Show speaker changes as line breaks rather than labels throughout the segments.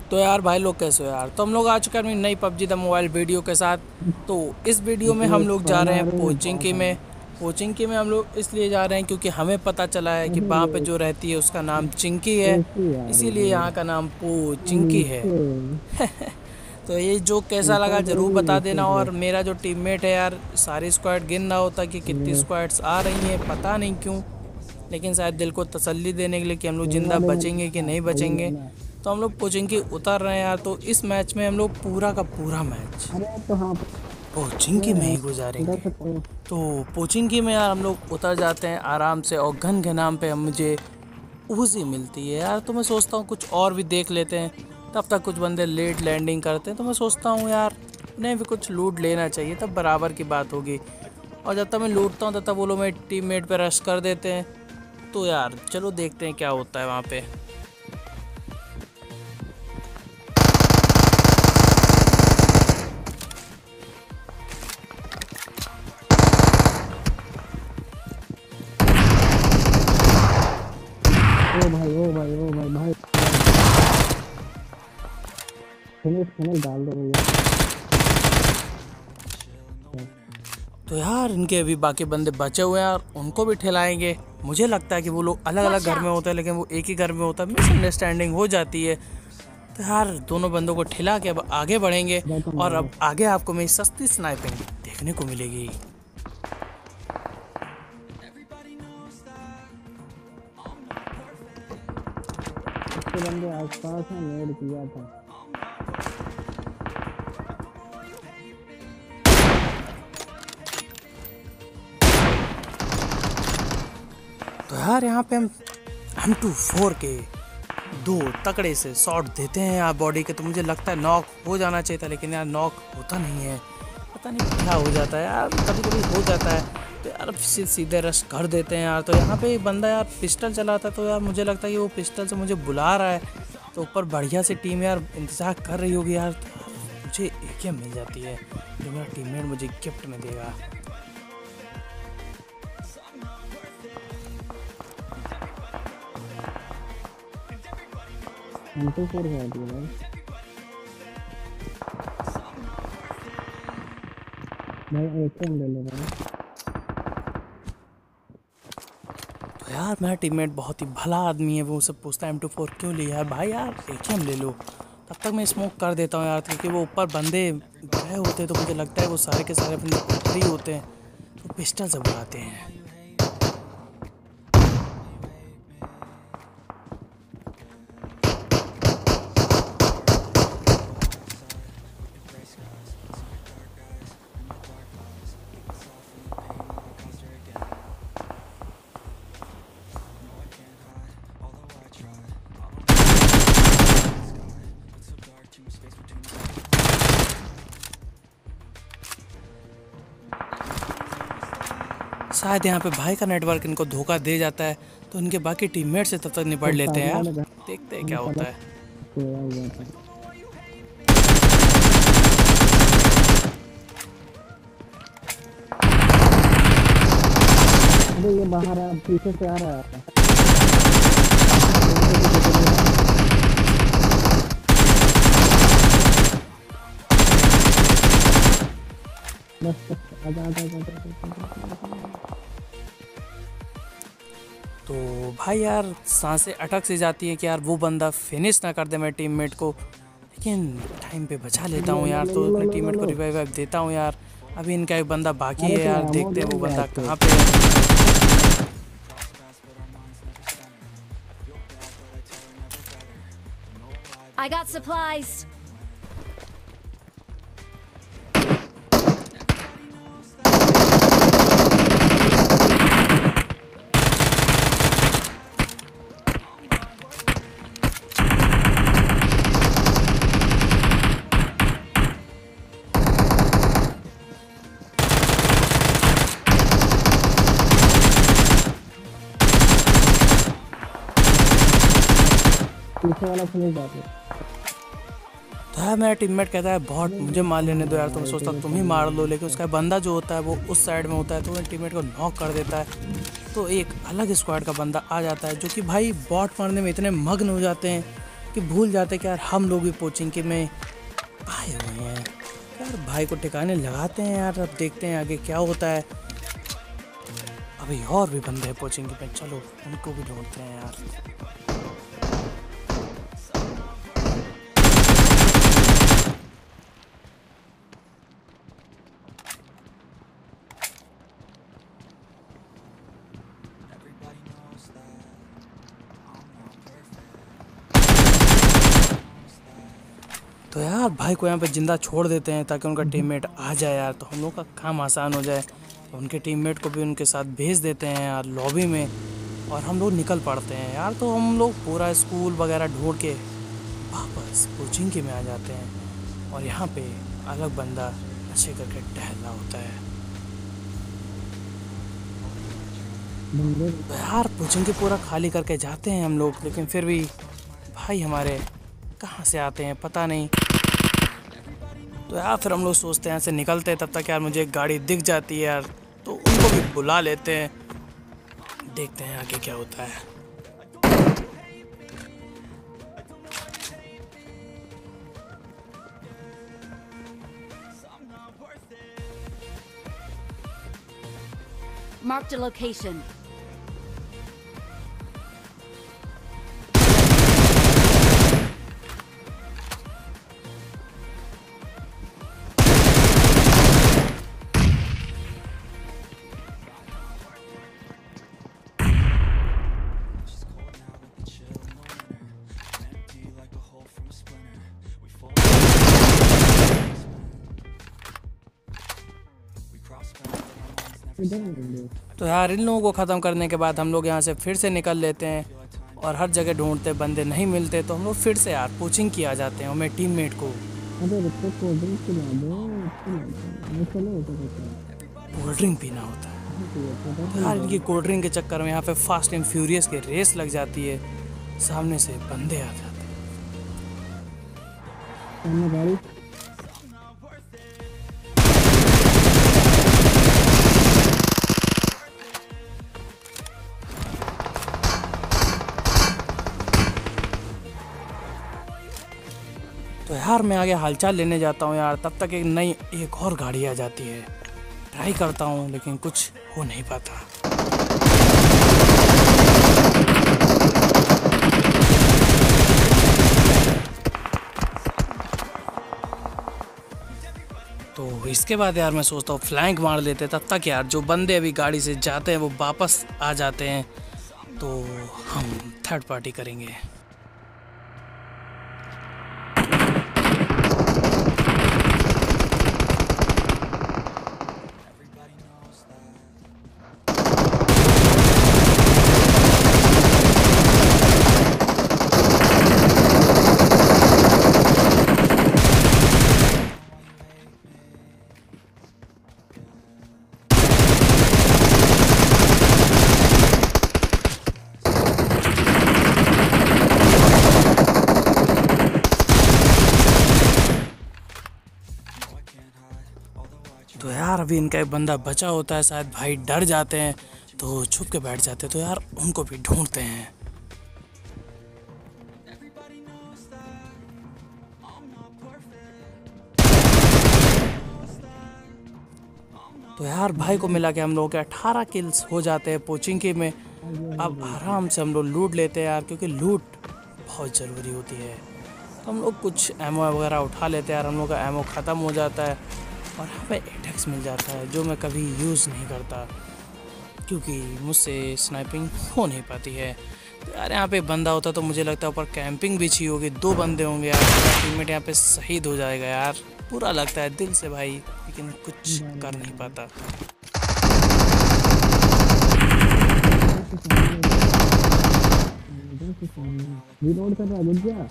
तो यार भाई लोग कैसे हो यार। तो हम लोग आ चुके हैं अपनी नई पबजी द मोबाइल वीडियो के साथ। तो इस वीडियो में हम लोग जा रहे हैं पोचिंकी में। पोचिंकी में हम लोग इसलिए जा रहे हैं क्योंकि हमें पता चला है कि वहाँ पे जो रहती है उसका नाम चिंकी है, इसीलिए यहाँ का नाम पोचिंकी है। तो ये जो कैसा लगा ज़रूर बता देना। और मेरा जो टीममेट है यार, सारी स्क्वाड गिन रहा होता कि कितनी स्क्वाड्स आ रही हैं, पता नहीं क्यों, लेकिन शायद दिल को तसल्ली देने के लिए कि हम लोग ज़िंदा बचेंगे कि नहीं बचेंगे। तो हम लोग पोचिंकी उतर रहे हैं यार। तो इस मैच में हम लोग पूरा का पूरा मैच पोचिंकी में ही गुजारेंगे। तो पोचिंकी में यार हम लोग उतर जाते हैं आराम से, और गन के नाम पे मुझे उजी मिलती है यार। तो मैं सोचता हूँ कुछ और भी देख लेते हैं। तब तक कुछ बंदे लेट लैंडिंग करते हैं, तो मैं सोचता हूँ यार उन्हें भी कुछ लूट लेना चाहिए, तब बराबर की बात होगी। और जब तक मैं लूटता हूँ तब तक वो लोग मेरे टीममेट पे रश कर देते हैं। तो यार चलो देखते हैं क्या होता है वहाँ पे।
ओ भाई फिनिश डाल दो भैया।
तो यार इनके अभी बाकी बंदे बचे हुए हैं और उनको भी ठिलाएंगे। मुझे लगता है कि वो लोग अलग अलग घर में होते हैं, लेकिन वो एक ही घर में होता है, मिसअंडरस्टैंडिंग हो जाती है। तो यार दोनों बंदों को ठिला के अब आगे बढ़ेंगे, और अब आगे आपको मेरी सस्ती स्नाइपिंग देखने को मिलेगी।
बंदे आसपास में नेड किया था।
तो यार यहाँ पे हम M24 के दो तकड़े से शॉट देते हैं यार बॉडी के। तो मुझे लगता है नॉक हो जाना चाहिए था, लेकिन यार नॉक होता नहीं है, पता नहीं क्या हो जाता है यार, कभी कभी हो जाता है। तो यार सीधे रश कर देते हैं यार। तो यहाँ पे एक बंदा यार पिस्टल चलाता है, तो यार मुझे लगता है कि वो पिस्टल से मुझे बुला रहा है। तो ऊपर बढ़िया सी टीम यार इंतजार कर रही होगी यार। तो मुझे AK मिल जाती है जो मेरा टीममेट मुझे गिफ्ट में देगा।
M24 है भाई। मैं AK ले ले भाई।
तो यार मेरा टीममेट बहुत ही भला आदमी है, वो मुझसे पूछता है M24 क्यों लिया है भाई, यार AK ले लो। तब तक मैं स्मोक कर देता हूँ यार, क्योंकि वो ऊपर बंदे गए होते हैं, तो मुझे लगता है वो सारे के सारे बंदे ऊपर ही होते हैं, तो पिस्टल से बुलाते हैं। शायद यहाँ पे भाई का नेटवर्क इनको धोखा दे जाता है, तो इनके बाकी टीममेट से तब तक निपट लेते हैं यार। देखते हैं क्या होता है।
अरे ये बाहर है, पीछे से आ रहा है।
तो भाई यार सांसें अटक सी जाती हैं कि यार वो बंदा फिनिश ना कर दे मेरे टीममेट को, लेकिन टाइम पे बचा लेता हूँ यार। तो अपने टीममेट को रिवाइव देता हूँ यार। अभी इनका एक बंदा बाकी है यार, देखते हैं वो बंदा कहाँ पे है।
I got supplies.
पीछे वाला फिनिश बात है।
तो यार मेरा टीममेट कहता है बहुत मुझे मार लेने दो यार। तो मैं सोचता तुम ही मार लो, लेकिन उसका बंदा जो होता है वो उस साइड में होता है, तो मेरे टीममेट को नॉक कर देता है। तो एक अलग स्क्वाड का बंदा आ जाता है, जो कि भाई बॉट मारने में इतने मग्न हो जाते हैं कि भूल जाते कि यार हम लोग भी पोचिंकी में आए हुए हैं। यार भाई को ठिकाने लगाते हैं यार, अब देखते हैं आगे क्या होता है। अभी और भी बंदे हैं पोचिंकी में, चलो उनको भी ढूंढते हैं यार। तो यार भाई को यहाँ पे जिंदा छोड़ देते हैं ताकि उनका टीममेट आ जाए यार, तो हम लोग का काम आसान हो जाए। तो उनके टीममेट को भी उनके साथ भेज देते हैं यार लॉबी में, और हम लोग निकल पड़ते हैं यार। तो हम लोग पूरा स्कूल वगैरह ढूंढ के वापस पोचिंकी में आ जाते हैं, और यहाँ पे अलग बंदा नशे करके टहला होता है। तो यार पोचिंकी पूरा खाली करके जाते हैं हम लोग, लेकिन फिर भी भाई हमारे कहाँ से आते हैं पता नहीं। तो यार फिर हम लोग सोचते हैं ऐसे निकलते हैं, तब तक यार मुझे एक गाड़ी दिख जाती है यार, तो उनको भी बुला लेते हैं, देखते हैं आगे क्या होता है।
Marked a location.
तो यार इन लोगों को ख़त्म करने के बाद हम लोग यहाँ से फिर से निकल लेते हैं, और हर जगह ढूंढते बंदे नहीं मिलते, तो हम लोग फिर से यार कोचिंग की आ जाते हैं हमें टीममेट को। कोल्ड ड्रिंक पीना होता है। तो यार इनकी कोल्ड ड्रिंक के चक्कर में यहाँ पे फास्ट एंड फ्यूरियस की रेस लग जाती है, सामने से बंदे आ जाते हैं। तो यार मैं आगे हालचाल लेने जाता हूँ यार, तब तक एक और गाड़ी आ जाती है। ट्राई करता हूँ लेकिन कुछ हो नहीं पाता। तो इसके बाद यार मैं सोचता हूँ फ्लैंक मार लेते, तब तक यार जो बंदे अभी गाड़ी से जाते हैं वो वापस आ जाते हैं, तो हम थर्ड पार्टी करेंगे। तो यार अभी इनका एक बंदा बचा होता है, शायद भाई डर जाते हैं तो छुप के बैठ जाते हैं। तो यार उनको भी ढूंढते हैं। तो यार भाई को मिला के हम लोग के 18 किल्स हो जाते हैं पोचिंकी में। अब आराम से हम लोग लूट लेते हैं यार, क्योंकि लूट बहुत ज़रूरी होती है। तो हम लोग कुछ एमओ वगैरह उठा लेते हैं यार, हम लोग का एमओ ख़त्म हो जाता है और हमें एटेक्स मिल जाता है, जो मैं कभी यूज़ नहीं करता क्योंकि मुझसे स्नाइपिंग हो नहीं पाती है। तो यार यहाँ पे बंदा होता तो मुझे लगता है ऊपर कैंपिंग बिछी होगी, 2 बंदे होंगे यार, मेरा टीममेट यहाँ पे शहीद हो जाएगा यार। बुरा लगता है दिल से भाई, लेकिन कुछ कर नहीं पाता।
रिलोड कर रहा गुज्जा।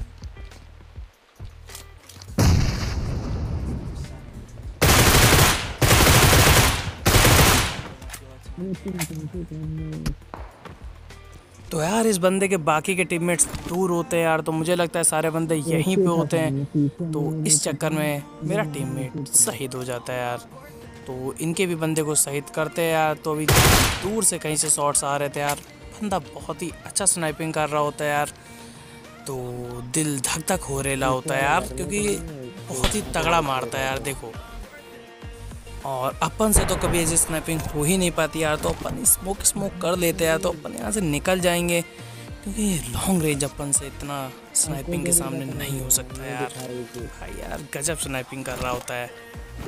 तो यार इस बंदे के बाकी के टीममेट्स दूर होते हैं यार, तो मुझे लगता है सारे बंदे यहीं पे होते हैं। तो इस चक्कर में मेरा टीममेट शहीद हो जाता है यार। तो इनके भी बंदे को शहीद करते हैं यार। तो अभी दूर से कहीं से शॉट्स आ रहे थे यार, बंदा बहुत ही अच्छा स्नाइपिंग कर रहा होता है यार। तो दिल धक धक हो रेला होता है यार, क्योंकि बहुत ही तगड़ा मारता है यार। देखो, और अपन से तो कभी ऐसी स्नाइपिंग हो ही नहीं पाती यार, तो अपन स्मोक कर लेते हैं यार, तो अपन यहाँ से निकल जाएंगे, क्योंकि लॉन्ग रेंज अपन से इतना स्नाइपिंग के सामने नहीं हो सकता यार। भाई यार गजब स्नाइपिंग कर रहा होता है।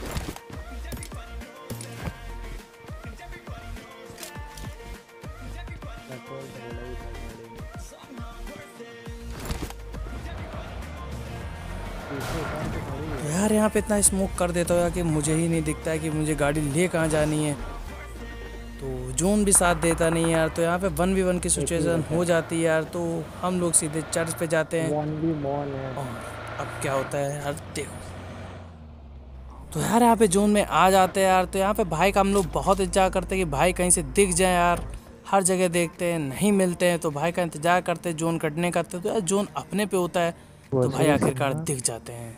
तो यार यहाँ पे इतना स्मोक कर देता हो यार कि मुझे ही नहीं दिखता है कि मुझे गाड़ी ले कहाँ जानी है, तो जोन भी साथ देता नहीं यार। तो यहाँ पे 1v1 की सिचुएशन हो जाती है यार, तो हम लोग सीधे चर्च पे जाते हैं। और अब क्या होता है यार, देखो, तो यार यहाँ पे जोन में आ जाते हैं यार। तो यहाँ पे भाई का हम लोग बहुत इंतजार करते हैं कि भाई कहीं से दिख जाए यार। हर जगह देखते हैं, नहीं मिलते हैं, तो भाई का इंतजार करते हैं जोन कटने का। तो यार जोन अपने पे होता है, तो भाई आखिरकार दिख जाते हैं।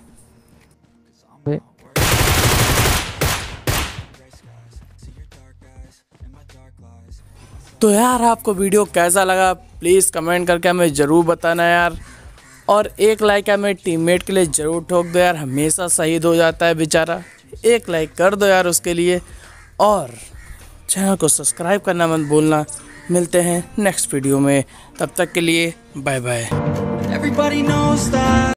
तो यार आपको वीडियो कैसा लगा प्लीज़ कमेंट करके हमें ज़रूर बताना यार, और एक लाइक हमें टीममेट के लिए ज़रूर ठोक दो यार, हमेशा शहीद हो जाता है बेचारा। एक लाइक कर दो यार उसके लिए, और चैनल को सब्सक्राइब करना मत भूलना। मिलते हैं नेक्स्ट वीडियो में, तब तक के लिए बाय बाय।